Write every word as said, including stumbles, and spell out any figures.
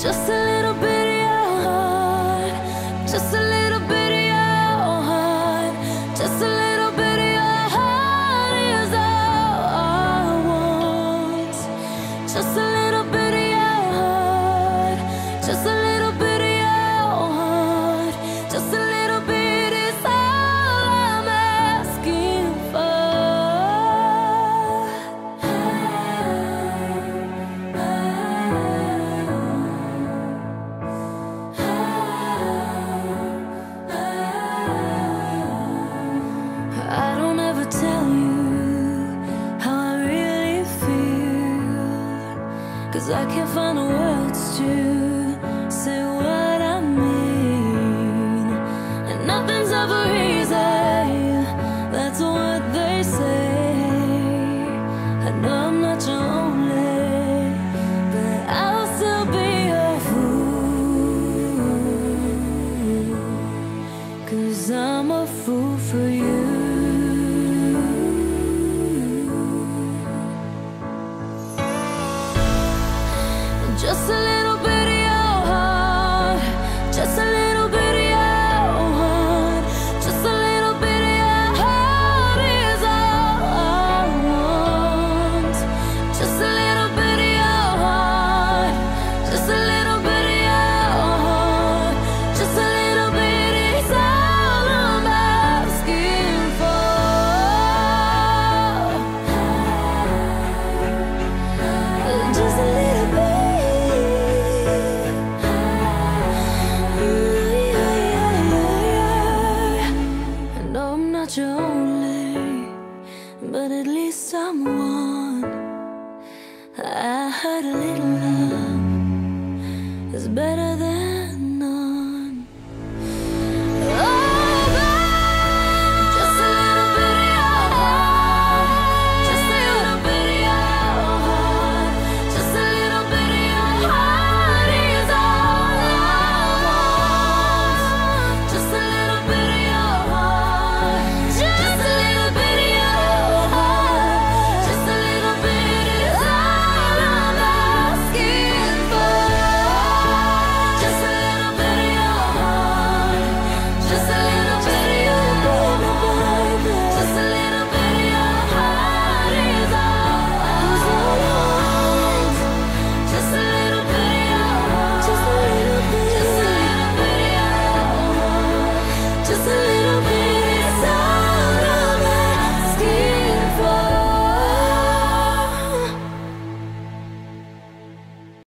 Just a little bit of your heart, just a little bit of your heart, just a little bit of your heart is all I want. Just a little bit of your heart, just a little bit of your heart, just a little bit is all I'm asking for. I don't ever tell you how I really feel, 'cause I can't find the words to say what I mean. And nothing's ever easy, that's what they say. I know I'm not your only, but I'll still be a fool, 'cause I'm a fool for you. Just a little bit of your heart, just a little bit of your heart, just a little bit of your heart is all I want. Just a little bit of your heart, just a little bit of your heart, just a little bit is all I'm asking for. Just a little bit. Not your only, but at least I'm one. I heard a little love is better